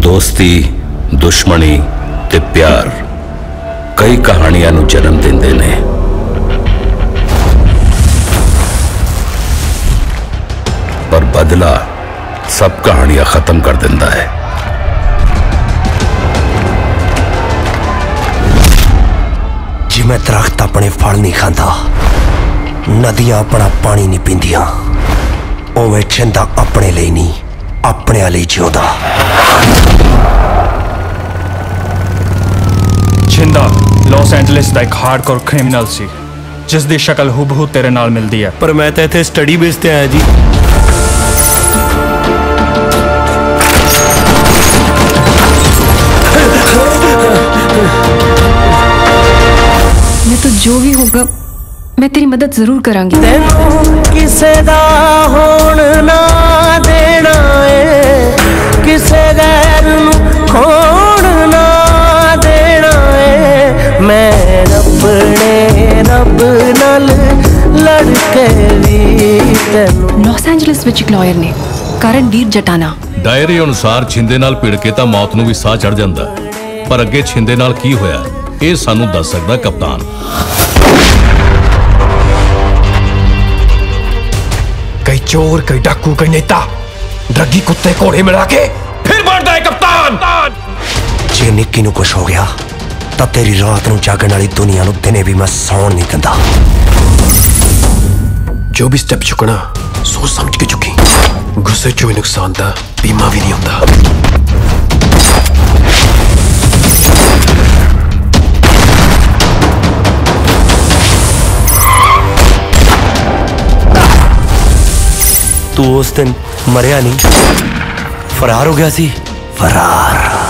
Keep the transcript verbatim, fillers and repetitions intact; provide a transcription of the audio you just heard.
दोस्ती, दुश्मनी ते प्यार कई कहानियां नू जन्म देंदे ने, पर बदला सब कहानियां खत्म कर देंदा है। जिमें दरख्त अपने फल नहीं खांदा, नदियां अपना पानी नहीं पींदियां, उवें छिंदा अपने लिए नहीं अपने लिए जिउंदा। छिंदा लॉस एंजलिस का एक हार्डकोर क्रिमिनल सी, जिस दी शक्ल हुबहू तेरे नाल मिलती है। पर मैं तो इत्थे स्टडी बेस ते आया जी। मैं तो जो भी होगा मैं तेरी मदद जरूर करांगी। किसे दा होण ना देना है, किसे गैर नू खोण ना देना है। मैं अपने रब नाल लड़ के भी तैनू। लॉस एंजलिस विच एक लॉयर ने करणवीर जटाना डायरी अनुसार छिंदे नाल भिड़ के तां मौत नूं भी साह चढ़ जांदा, पर अगे छिंदे नाल की होया ਇਹ ਸਾਨੂੰ ਦੱਸ ਸਕਦਾ कप्तान। कई चोर, कई डाकू, कई नेता, ड्रगी कुत्ते घोड़े मिला के फिर बनता है कप्तान। जे निक्की नू कुछ हो गया तब तेरी रात नू जागण वाली दुनिया नू दिने भी मैं सौण नहीं दिंदा। जो भी स्टेप चुकना सोच समझ के चुकी, गुस्से चो नुकसान दा बीमा भी नहीं होता। तू उस दिन मरिया नहीं, फरार हो गया सी। फरार